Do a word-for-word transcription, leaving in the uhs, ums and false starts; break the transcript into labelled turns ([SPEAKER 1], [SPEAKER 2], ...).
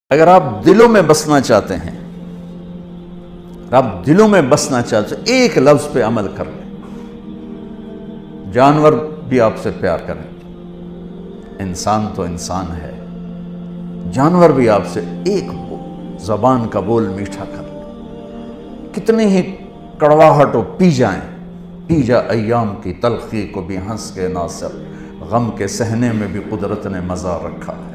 [SPEAKER 1] अगर आप दिलों में बसना चाहते हैं, आप दिलों में बसना चाहते हैं, एक लफ्ज पे अमल कर लें। जानवर भी आपसे प्यार करें, इंसान तो इंसान है, जानवर भी आपसे एक जबान का बोल मीठा कर ले। कितनी ही कड़वाहट हो पी जाएं, पी जा अय्याम की तलखी को भी हंस के नासिर, गम के सहने में भी कुदरत ने मजा रखा।